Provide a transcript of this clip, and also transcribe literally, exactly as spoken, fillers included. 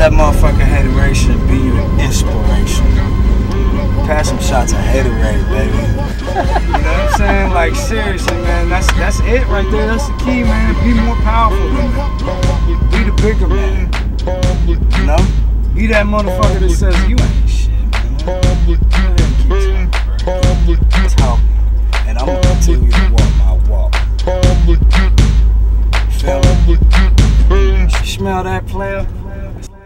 that motherfucking hateration be your inspiration. Pass some shots of haterade, baby. You know what I'm saying? Like, seriously, man, that's that's it right there. That's the key, man. Be more powerful than that. Be the bigger man. You know? Be that motherfucker that says you ain't shit, man. Go ahead and keep talking, bro. Just help me. And I'm gonna continue to walk my walk. Feel me? Smell that, player?